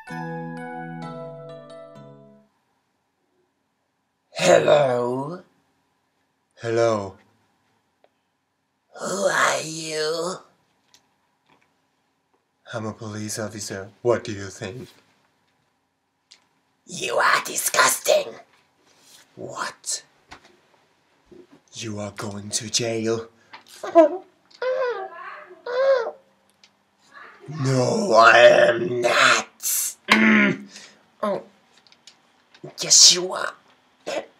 Hello? Hello. Who are you? I'm a police officer. What do you think? You are disgusting. What? You are going to jail? No, I am not. Oh, yes, you are.